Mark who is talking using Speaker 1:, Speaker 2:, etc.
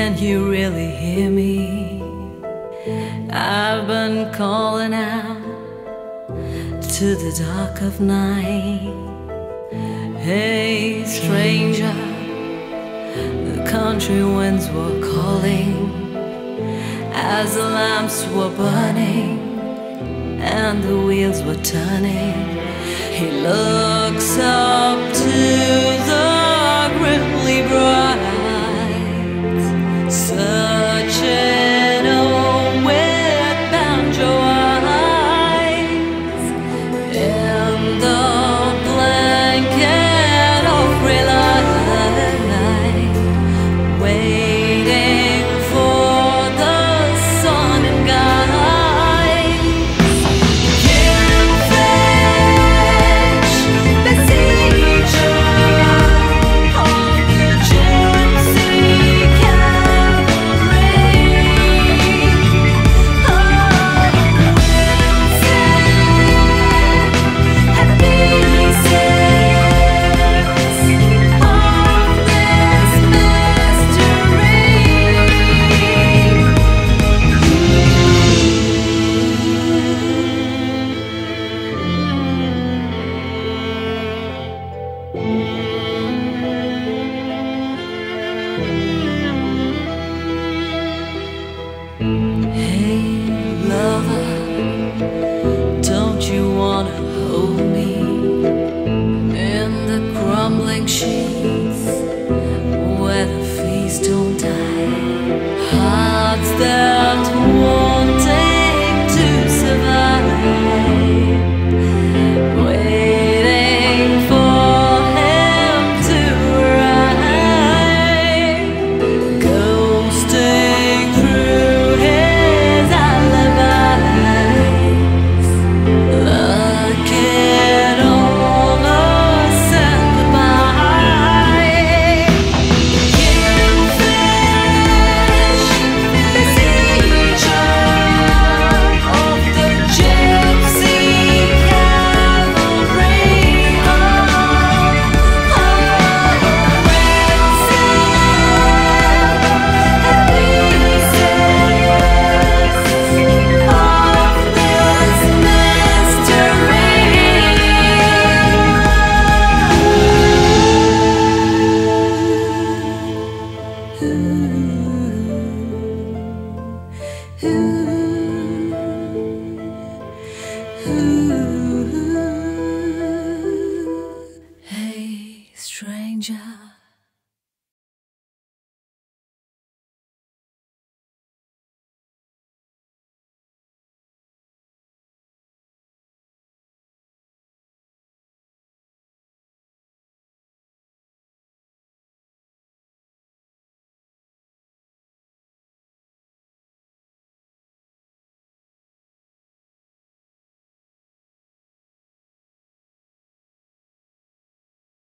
Speaker 1: Can you really hear me? I've been calling out to the dark of night. Hey stranger, the country winds were calling as the lamps were burning and the wheels were turning. He looks up to the grimly bright, searching with banjo eyes in the blanket of real light, waiting for the sun and guide. Kingfish, besieger of the gypsy cavalry, of pieces of this Hey lover, don't you wanna hold me in the crumbling sheets where the feast don't die? Hearts that wanting to survive, waiting for him to arrive, ghosting through his alibis, looking almost and goodbye. Kingfish, besieger of the gypsy cavalry, of this mystery.